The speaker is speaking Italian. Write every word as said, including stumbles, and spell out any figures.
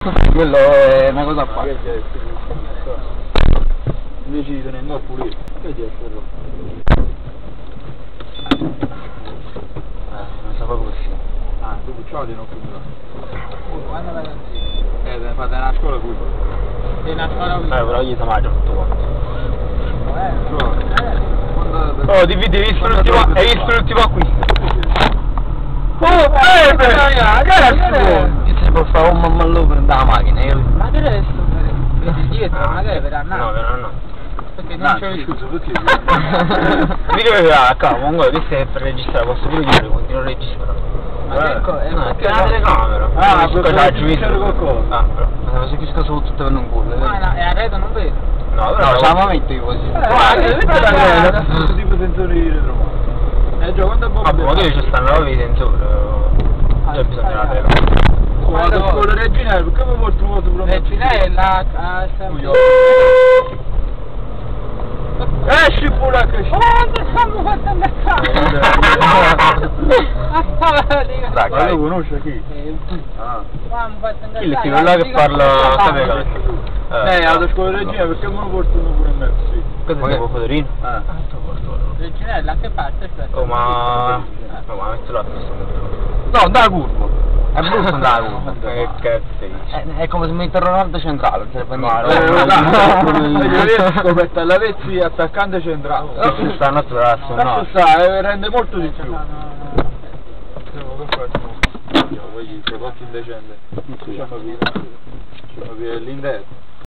Quello è una cosa a parte. Invece di tenendo a pulire, che di essere? Eh, non so proprio così. Ah, dopo ciò di non finire. Quando vai così? Eh, te ne fate una scuola qui. Sei una scuola qui? Eh, però gli siamo mangiato tutto quanto. Eh, Oh, ti vedi, hai visto l'ultimo, hai visto l'ultimo acquisto? Oh, eh, che è io se può fare un mammallo per la macchina, io... Ma che resto? Vedi dietro, magari per andare. No, però no. Perché non c'ho il scusa, perché? Mi deve a capo, comunque questo è per registrare, posso pure chiudere, continuo a registrare. Ma che co- è No, perché è una telecamera. Ah, per per la registrare qualcosa. Ah, però. Ma se chiuso solo tutto per un culo. Ma no, e a reto non vedo. No, però no, siamo momento io così. Questo tipo sensori di retromano. Eh, già, quanto è buono? Vabbè, ma che ci stanno nuovi sensori. Io ho bisogno della telecamera. Vado a scuola Regina, perché mi porto una cosa pure? Regina è la... ah, sempre... Esci pure che Oh, che stiamo facendo a Dai, ma lo conosce chi? Ah. Chi è quello là che parla... Sapete che... Eh, alla scuola Regina, perché me lo porto uno pure in mezzo, sì. Questo è un Fodorino? Eh. Reginella, a che parte aspetta? Oh, ma... No, ma mettilo a questo punto. No, da curvo. È brutto andare a curvo. Che cazzo è? È come se mette Ronaldo centrale, non serve a niente. Io scoperto alla Vezzi attaccante centrale. Questo sta naturale, Questo sta, eh, rende molto di più. Poi i prodotti indecenti. Diciamo che l'indetto.